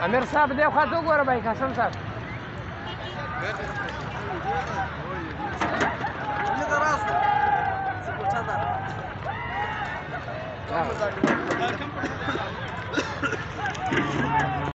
امیر صاحب دې خوا ته وګوره بھائی قاسم صاحب